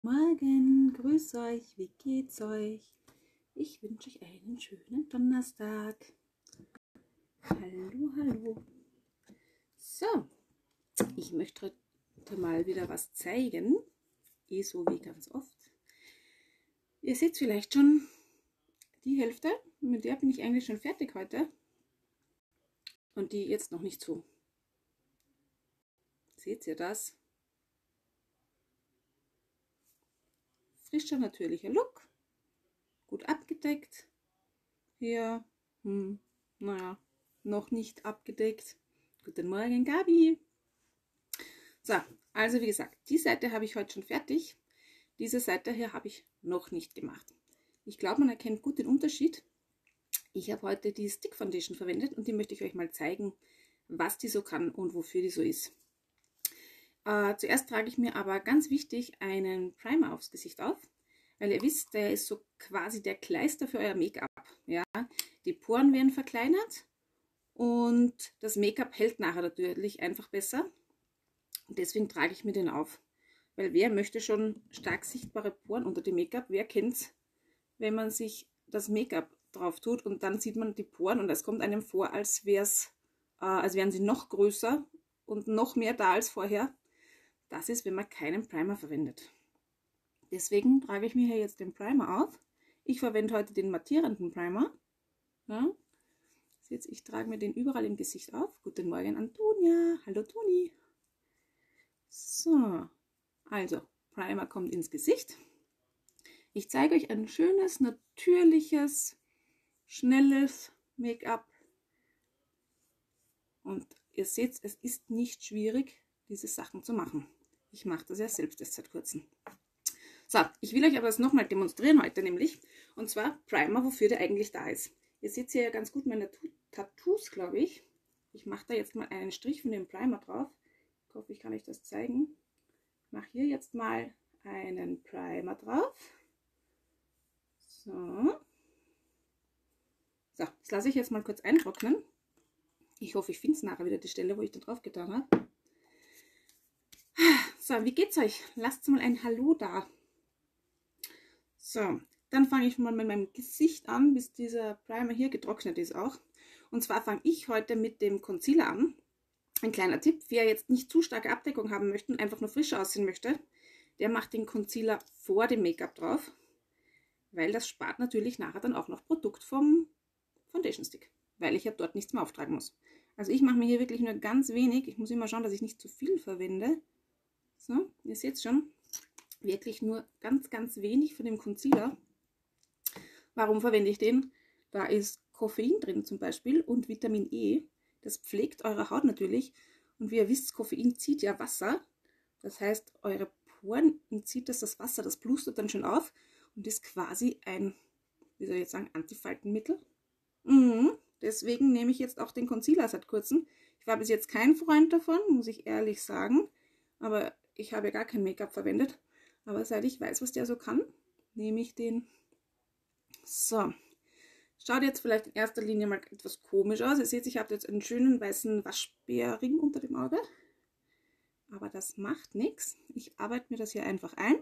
Morgen, grüß euch, wie geht's euch? Ich wünsche euch einen schönen Donnerstag. Hallo, hallo. So, ich möchte heute mal wieder was zeigen, so wie ganz oft. Ihr seht vielleicht schon die Hälfte, mit der bin ich eigentlich schon fertig heute. Und die jetzt noch nicht so. Seht ihr das? Frischer, natürlicher Look. Gut abgedeckt. Hier, naja, noch nicht abgedeckt. Guten Morgen, Gabi. So, also wie gesagt, die Seite habe ich heute schon fertig. Diese Seite hier habe ich noch nicht gemacht. Ich glaube, man erkennt gut den Unterschied. Ich habe heute die Stick Foundation verwendet und die möchte ich euch mal zeigen, was die so kann und wofür die so ist. Zuerst trage ich mir aber ganz wichtig einen Primer aufs Gesicht auf, weil ihr wisst, der ist so quasi der Kleister für euer Make-up. Ja? Die Poren werden verkleinert und das Make-up hält nachher natürlich einfach besser. Und deswegen trage ich mir den auf. Weil wer möchte schon stark sichtbare Poren unter dem Make-up? Wer kennt's, wenn man sich das Make-up drauf tut und dann sieht man die Poren und es kommt einem vor, als wären sie noch größer und noch mehr da als vorher. Das ist, wenn man keinen Primer verwendet. Deswegen trage ich mir hier jetzt den Primer auf. Ich verwende heute den mattierenden Primer. Ja. Seht, ich trage mir den überall im Gesicht auf. Guten Morgen, Antonia. Hallo, Toni. So, also Primer kommt ins Gesicht. Ich zeige euch ein schönes, natürliches, schnelles Make-up. Und ihr seht, es ist nicht schwierig, diese Sachen zu machen. Ich mache das ja selbst erst seit kurzem. So, ich will euch aber das nochmal demonstrieren heute nämlich. Und zwar Primer, wofür der eigentlich da ist. Ihr seht hier ja ganz gut meine Tattoos, glaube ich. Ich mache da jetzt mal einen Strich von dem Primer drauf. Ich hoffe, ich kann euch das zeigen. Ich mache hier jetzt mal einen Primer drauf. So. So, das lasse ich jetzt mal kurz eintrocknen. Ich hoffe, ich finde es nachher wieder die Stelle, wo ich da drauf getan habe. So, wie geht's euch? Lasst mal ein Hallo da. So, dann fange ich mal mit meinem Gesicht an, bis dieser Primer hier getrocknet ist auch. Und zwar fange ich heute mit dem Concealer an. Ein kleiner Tipp, wer jetzt nicht zu starke Abdeckung haben möchte und einfach nur frisch aussehen möchte, der macht den Concealer vor dem Make-up drauf, weil das spart natürlich nachher dann auch noch Produkt vom Foundation Stick, weil ich ja dort nichts mehr auftragen muss. Also ich mache mir hier wirklich nur ganz wenig. Ich muss immer schauen, dass ich nicht zu viel verwende. So, ihr seht schon, wirklich nur ganz, ganz wenig von dem Concealer. Warum verwende ich den? Da ist Koffein drin zum Beispiel und Vitamin E. Das pflegt eure Haut natürlich. Und wie ihr wisst, Koffein zieht ja Wasser. Das heißt, eure Poren entzieht das Wasser, das blustert dann schon auf und ist quasi ein, wie soll ich jetzt sagen, Antifaltenmittel. Deswegen nehme ich jetzt auch den Concealer seit kurzem. Ich war bis jetzt kein Freund davon, muss ich ehrlich sagen. Aber ich habe ja gar kein Make-up verwendet. Aber seit ich weiß, was der so kann, nehme ich den. So. Schaut jetzt vielleicht in erster Linie mal etwas komisch aus. Ihr seht, ich habe jetzt einen schönen weißen Waschbärring unter dem Auge. Aber das macht nichts. Ich arbeite mir das hier einfach ein.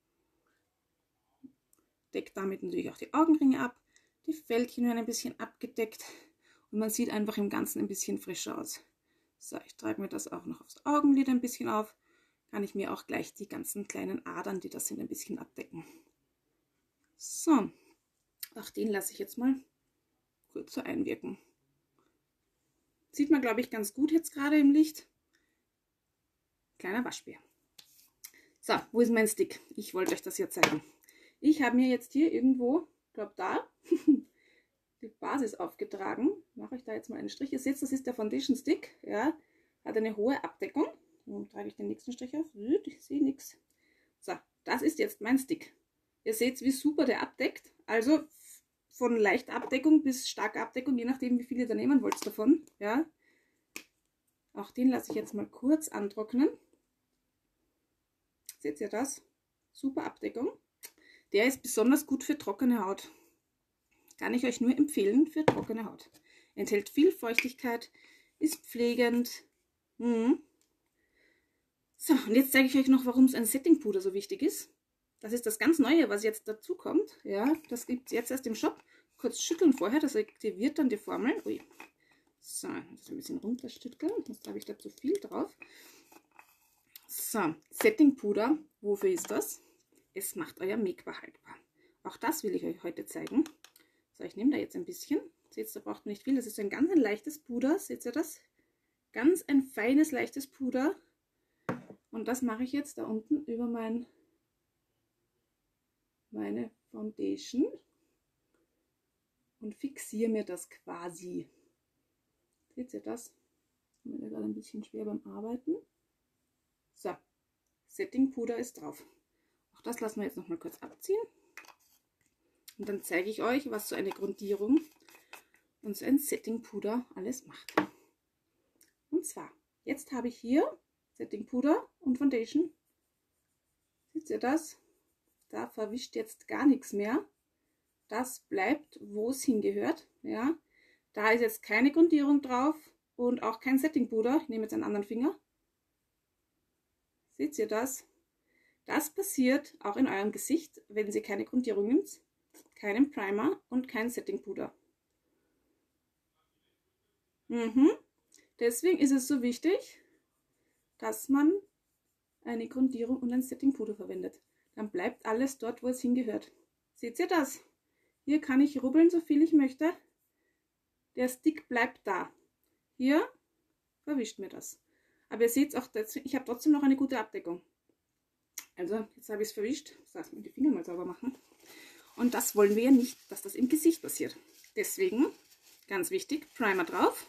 Decke damit natürlich auch die Augenringe ab. Die Fältchen werden ein bisschen abgedeckt. Und man sieht einfach im Ganzen ein bisschen frischer aus. So, ich trage mir das auch noch aufs Augenlid ein bisschen auf. Kann ich mir auch gleich die ganzen kleinen Adern, die das sind, ein bisschen abdecken. So, auch den lasse ich jetzt mal kurz so einwirken. Sieht man, glaube ich, ganz gut jetzt gerade im Licht. Kleiner Waschbär. So, wo ist mein Stick? Ich wollte euch das hier zeigen. Ich habe mir jetzt hier irgendwo, glaube da, die Basis aufgetragen. Mache ich da jetzt mal einen Strich. Ihr seht, das ist der Foundation Stick. Ja, hat eine hohe Abdeckung. Dann trage ich den nächsten Strich auf. Ich sehe nichts. So, das ist jetzt mein Stick. Ihr seht, wie super der abdeckt. Also von leichter Abdeckung bis starker Abdeckung, je nachdem, wie viel ihr da nehmen wollt davon. Ja. Auch den lasse ich jetzt mal kurz antrocknen. Seht ihr das? Super Abdeckung. Der ist besonders gut für trockene Haut. Kann ich euch nur empfehlen für trockene Haut. Enthält viel Feuchtigkeit, ist pflegend. So, und jetzt zeige ich euch noch, warum ein Settingpuder so wichtig ist. Das ist das ganz Neue, was jetzt dazu kommt. Ja, das gibt es jetzt erst im Shop. Kurz schütteln vorher, das aktiviert dann die Formel. Ui. So, das ein bisschen runterstückeln. Jetzt habe ich da zu viel drauf. So, Settingpuder. Wofür ist das? Es macht euer Make-up haltbar. Auch das will ich euch heute zeigen. So, ich nehme da jetzt ein bisschen. Seht ihr, da braucht man nicht viel. Das ist ein ganz leichtes Puder. Seht ihr das? Ganz ein feines, leichtes Puder. Und das mache ich jetzt da unten über meine Foundation und fixiere mir das quasi. Seht ihr das? Ich bin gerade ein bisschen schwer beim Arbeiten. So, Settingpuder ist drauf. Auch das lassen wir jetzt noch mal kurz abziehen. Und dann zeige ich euch, was so eine Grundierung und so ein Settingpuder alles macht. Und zwar, jetzt habe ich hier Settingpuder und Foundation. Seht ihr das? Da verwischt jetzt gar nichts mehr. Das bleibt, wo es hingehört. Ja, da ist jetzt keine Grundierung drauf und auch kein Settingpuder. Ich nehme jetzt einen anderen Finger. Seht ihr das? Das passiert auch in eurem Gesicht, wenn ihr keine Grundierung nimmt, keinen Primer und kein Settingpuder. Deswegen ist es so wichtig, dass man eine Grundierung und ein Settingpuder verwendet. Dann bleibt alles dort, wo es hingehört. Seht ihr das? Hier kann ich rubbeln, so viel ich möchte. Der Stick bleibt da. Hier verwischt mir das. Aber ihr seht auch, ich habe trotzdem noch eine gute Abdeckung. Also, jetzt habe ich es verwischt. Das heißt, die Finger mal sauber machen. Und das wollen wir ja nicht, dass das im Gesicht passiert. Deswegen, ganz wichtig, Primer drauf.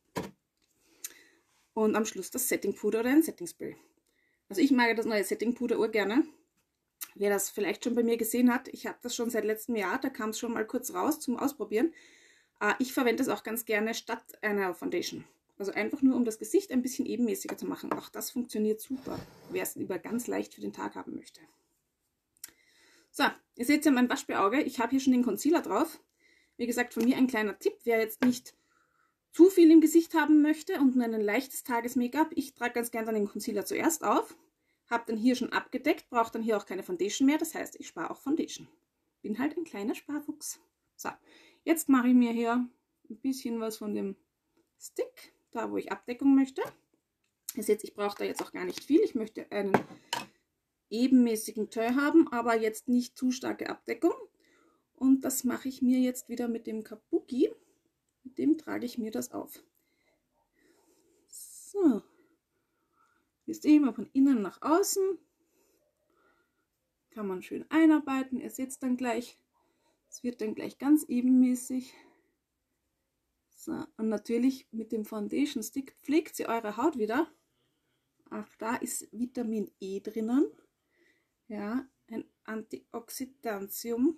Und am Schluss das Settingpuder oder ein Settingspray. Also ich mag das neue Settingpuder urgerne. Wer das vielleicht schon bei mir gesehen hat, ich habe das schon seit letztem Jahr, da kam es schon mal kurz raus zum Ausprobieren. Ich verwende es auch ganz gerne statt einer Foundation. Also einfach nur, um das Gesicht ein bisschen ebenmäßiger zu machen. Auch das funktioniert super, wer es lieber ganz leicht für den Tag haben möchte. So, ihr seht ja mein Waschbärauge. Ich habe hier schon den Concealer drauf. Wie gesagt, von mir ein kleiner Tipp, wer jetzt nicht zu viel im Gesicht haben möchte und nur ein leichtes Tages-Make-up. Ich trage ganz gerne dann den Concealer zuerst auf, habe dann hier schon abgedeckt, brauche dann hier auch keine Foundation mehr, das heißt, ich spare auch Foundation. Bin halt ein kleiner Sparfuchs. So, jetzt mache ich mir hier ein bisschen was von dem Stick, da wo ich Abdeckung möchte. Ihr seht, ich brauche da jetzt auch gar nicht viel. Ich möchte einen ebenmäßigen Teint haben, aber jetzt nicht zu starke Abdeckung. Und das mache ich mir jetzt wieder mit dem Kabuki. Mit dem trage ich mir das auf. So. Ist immer von innen nach außen. Kann man schön einarbeiten. Ihr seht es dann gleich. Es wird dann gleich ganz ebenmäßig. So. Und natürlich mit dem Foundation Stick pflegt sie eure Haut wieder. Auch da ist Vitamin E drinnen. Ja, ein Antioxidantium.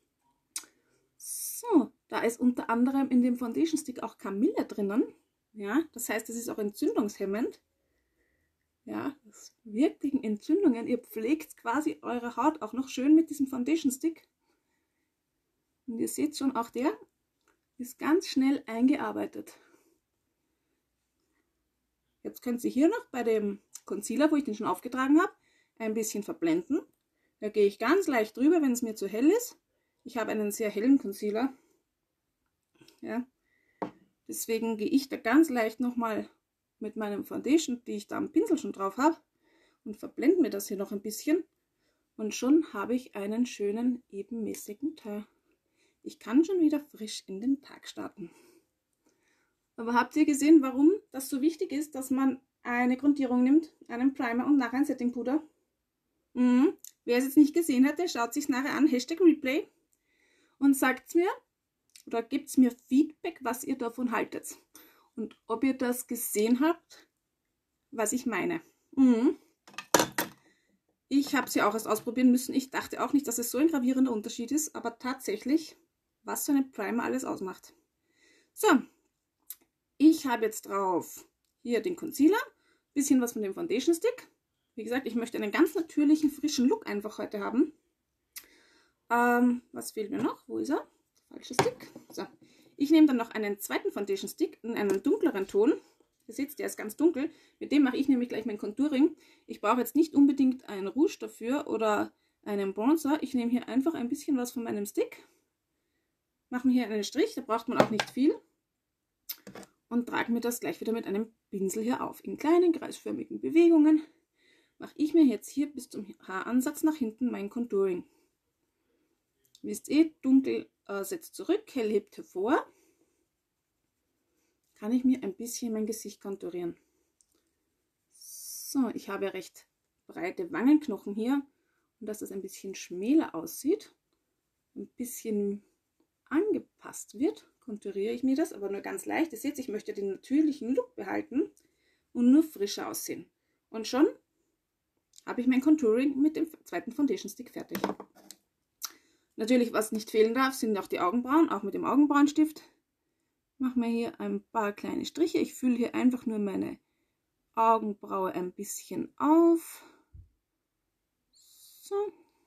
So, da ist unter anderem in dem Foundation Stick auch Kamille drinnen. Ja, das heißt, es ist auch entzündungshemmend. Ja, das wirkt gegen Entzündungen. Ihr pflegt quasi eure Haut auch noch schön mit diesem Foundation Stick. Und ihr seht schon, auch der ist ganz schnell eingearbeitet. Jetzt könnt ihr hier noch bei dem Concealer, wo ich den schon aufgetragen habe, ein bisschen verblenden. Da gehe ich ganz leicht drüber, wenn es mir zu hell ist. Ich habe einen sehr hellen Concealer. Ja. Deswegen gehe ich da ganz leicht nochmal mit meinem Foundation, die ich da am Pinsel schon drauf habe, und verblende mir das hier noch ein bisschen. Und schon habe ich einen schönen, ebenmäßigen Teint. Ich kann schon wieder frisch in den Tag starten. Aber habt ihr gesehen, warum das so wichtig ist, dass man eine Grundierung nimmt, einen Primer und nachher ein Settingpuder? Wer es jetzt nicht gesehen hat, der schaut sich nachher an, #Replay, und sagt mir oder gebt mir Feedback, was ihr davon haltet und ob ihr das gesehen habt, was ich meine. Ich habe es ja auch erst ausprobieren müssen. Ich dachte auch nicht, dass es so ein gravierender Unterschied ist, aber tatsächlich, was so eine Primer alles ausmacht. So, ich habe jetzt drauf hier den Concealer, bisschen was von dem Foundation Stick. Wie gesagt, ich möchte einen ganz natürlichen, frischen Look einfach heute haben. Was fehlt mir noch? Wo ist er? Falscher Stick. So. Ich nehme dann noch einen zweiten Foundation Stick in einem dunkleren Ton. Ihr seht, der ist ganz dunkel. Mit dem mache ich nämlich gleich mein Contouring. Ich brauche jetzt nicht unbedingt ein Rouge dafür oder einen Bronzer. Ich nehme hier einfach ein bisschen was von meinem Stick, mache mir hier einen Strich, da braucht man auch nicht viel und trage mir das gleich wieder mit einem Pinsel hier auf. In kleinen kreisförmigen Bewegungen mache ich mir jetzt hier bis zum Haaransatz nach hinten mein Contouring. Wisst ihr, dunkel setzt zurück, hell hebt hervor. Kann ich mir ein bisschen mein Gesicht konturieren. So, ich habe recht breite Wangenknochen hier und dass das ein bisschen schmäler aussieht, ein bisschen angepasst wird, konturiere ich mir das, aber nur ganz leicht. Ihr seht, ich möchte den natürlichen Look behalten und nur frischer aussehen. Und schon habe ich mein Contouring mit dem zweiten Foundation Stick fertig. Natürlich, was nicht fehlen darf, sind auch die Augenbrauen, auch mit dem Augenbrauenstift. Mache mir hier ein paar kleine Striche. Ich fülle hier einfach nur meine Augenbraue ein bisschen auf. So.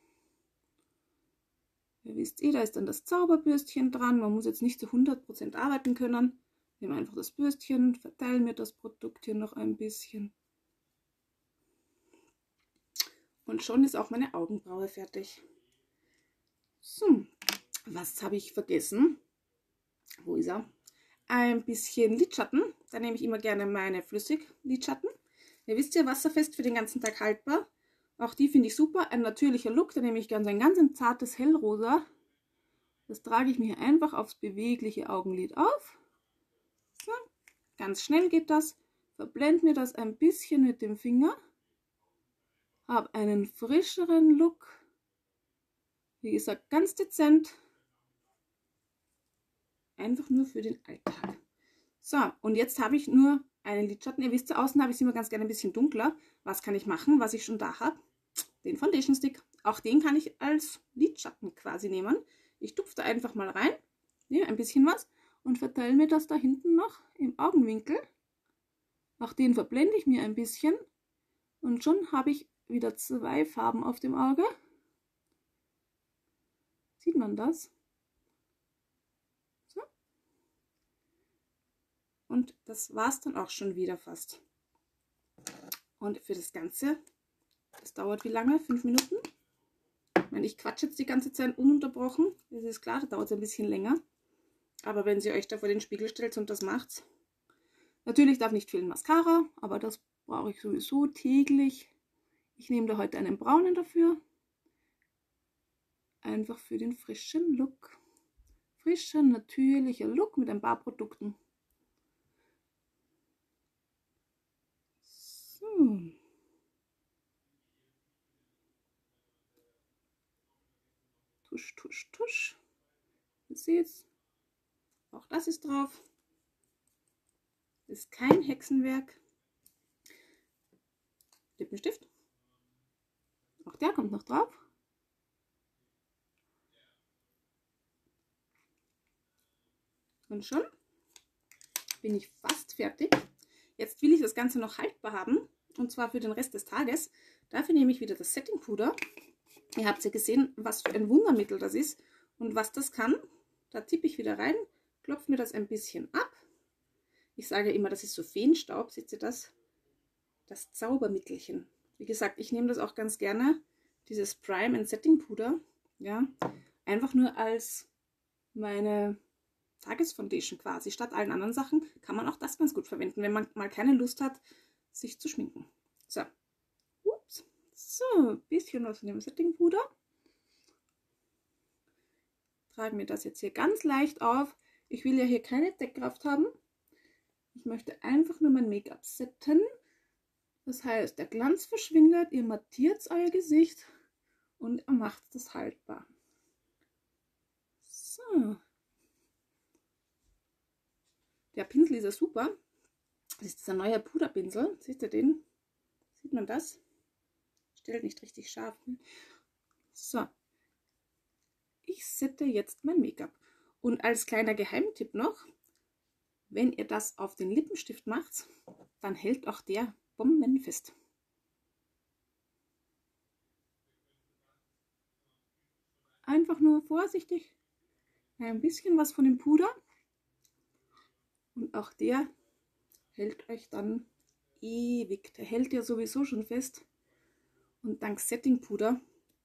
Ihr wisst da ist dann das Zauberbürstchen dran. Man muss jetzt nicht zu 100% arbeiten können. Nehme einfach das Bürstchen, verteile mir das Produkt hier noch ein bisschen. Und schon ist auch meine Augenbraue fertig. So, was habe ich vergessen? Wo ist er? Ein bisschen Lidschatten. Da nehme ich immer gerne meine Flüssig-Lidschatten. Ihr wisst ja, wasserfest für den ganzen Tag haltbar. Auch die finde ich super. Ein natürlicher Look. Da nehme ich gerne so ein ganz zartes Hellrosa. Das trage ich mir einfach aufs bewegliche Augenlid auf. So, ganz schnell geht das. Verblende mir das ein bisschen mit dem Finger. Habe einen frischeren Look. Wie gesagt, ganz dezent. Einfach nur für den Alltag. So, und jetzt habe ich nur einen Lidschatten. Ihr wisst, außen habe ich es immer ganz gerne ein bisschen dunkler. Was kann ich machen, was ich schon da habe? Den Foundation Stick. Auch den kann ich als Lidschatten quasi nehmen. Ich tupfe da einfach mal rein, nehme ein bisschen was und verteile mir das da hinten noch im Augenwinkel. Auch den verblende ich mir ein bisschen und schon habe ich wieder zwei Farben auf dem Auge. Sieht man das? So. Und das war es dann auch schon wieder fast. Und für das Ganze, das dauert wie lange? 5 Minuten? Ich quatsche jetzt die ganze Zeit ununterbrochen. Das ist klar, da dauert es ein bisschen länger. Aber wenn ihr euch da vor den Spiegel stellt und das macht. Natürlich darf nicht fehlen Mascara, aber das brauche ich sowieso täglich. Ich nehme da heute einen braunen dafür. Einfach für den frischen Look. Frischer, natürlicher Look mit ein paar Produkten. So. Tusch, tusch, tusch. Ihr seht's. Auch das ist drauf. Ist kein Hexenwerk. Lippenstift. Auch der kommt noch drauf. Und schon bin ich fast fertig. Jetzt will ich das Ganze noch haltbar haben. Und zwar für den Rest des Tages. Dafür nehme ich wieder das Setting Puder. Ihr habt ja gesehen, was für ein Wundermittel das ist und was das kann. Da tippe ich wieder rein, klopfe mir das ein bisschen ab. Ich sage immer, das ist so Feenstaub, seht ihr das? Das Zaubermittelchen. Wie gesagt, ich nehme das auch ganz gerne, dieses Prime and Setting Puder. Ja, einfach nur als meine Tagesfoundation quasi. Statt allen anderen Sachen kann man auch das ganz gut verwenden, wenn man mal keine Lust hat, sich zu schminken. So. Ups. So, ein bisschen was von dem Settingpuder. Trage mir das jetzt hier ganz leicht auf. Ich will ja hier keine Deckkraft haben. Ich möchte einfach nur mein Make-up setten. Das heißt, der Glanz verschwindet, ihr mattiert euer Gesicht und ihr macht das haltbar. So. Der Pinsel ist ja super. Das ist ein neuer Puderpinsel. Seht ihr den? Sieht man das? Stellt nicht richtig scharf. So. Ich sette jetzt mein Make-up. Und als kleiner Geheimtipp noch, wenn ihr das auf den Lippenstift macht, dann hält auch der bombenfest. Einfach nur vorsichtig ein bisschen was von dem Puder und auch der hält euch dann ewig. Der hält ja sowieso schon fest und dank Settingpuder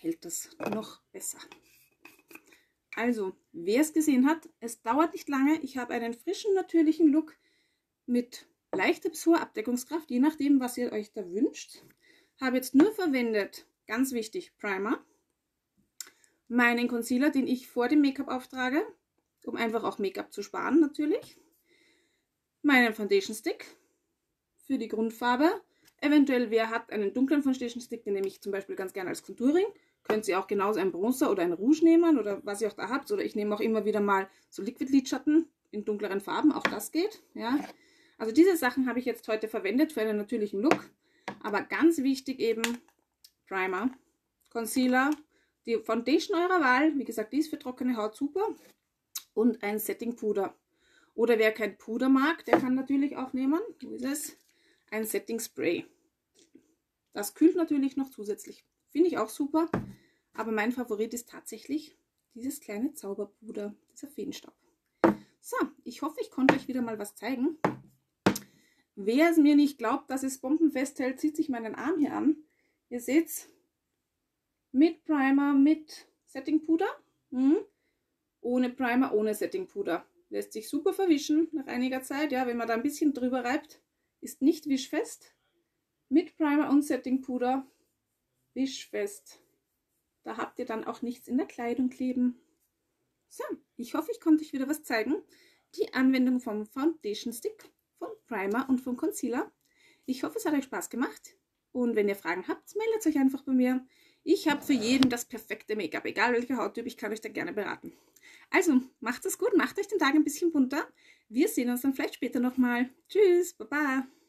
hält das noch besser. Also, wer es gesehen hat, es dauert nicht lange. Ich habe einen frischen, natürlichen Look mit leichter bis hoher Abdeckungskraft, je nachdem, was ihr euch da wünscht. Habe jetzt nur verwendet, ganz wichtig, Primer, meinen Concealer, den ich vor dem Make-up auftrage, um einfach auch Make-up zu sparen natürlich, meinen Foundation Stick für die Grundfarbe. Eventuell, wer hat einen dunklen Foundation Stick, den nehme ich zum Beispiel ganz gerne als Contouring. Könnt ihr auch genauso einen Bronzer oder einen Rouge nehmen oder was ihr auch da habt. Oder ich nehme auch immer wieder mal so Liquid-Lidschatten in dunkleren Farben, auch das geht. Ja. Also diese Sachen habe ich jetzt heute verwendet für einen natürlichen Look. Aber ganz wichtig eben Primer, Concealer, die Foundation eurer Wahl. Wie gesagt, die ist für trockene Haut super. Und ein Setting-Puder. Oder wer kein Puder mag, der kann natürlich auch nehmen, wo ist es? Ein Setting Spray. Das kühlt natürlich noch zusätzlich. Finde ich auch super. Aber mein Favorit ist tatsächlich dieses kleine Zauberpuder, dieser Feenstaub. So, ich hoffe, ich konnte euch wieder mal was zeigen. Wer es mir nicht glaubt, dass es bombenfest hält, zieht sich meinen Arm hier an. Ihr seht es, mit Primer, mit Settingpuder. Ohne Primer, ohne Settingpuder. Lässt sich super verwischen nach einiger Zeit. Ja, wenn man da ein bisschen drüber reibt, ist nicht wischfest. Mit Primer und Settingpuder wischfest. Da habt ihr dann auch nichts in der Kleidung kleben. So, ich hoffe, ich konnte euch wieder was zeigen. Die Anwendung vom Foundation Stick, vom Primer und vom Concealer. Ich hoffe, es hat euch Spaß gemacht. Und wenn ihr Fragen habt, meldet euch einfach bei mir. Ich habe für jeden das perfekte Make-up, egal welcher Hauttyp, ich kann euch da gerne beraten. Also, macht es gut, macht euch den Tag ein bisschen bunter. Wir sehen uns dann vielleicht später nochmal. Tschüss, baba.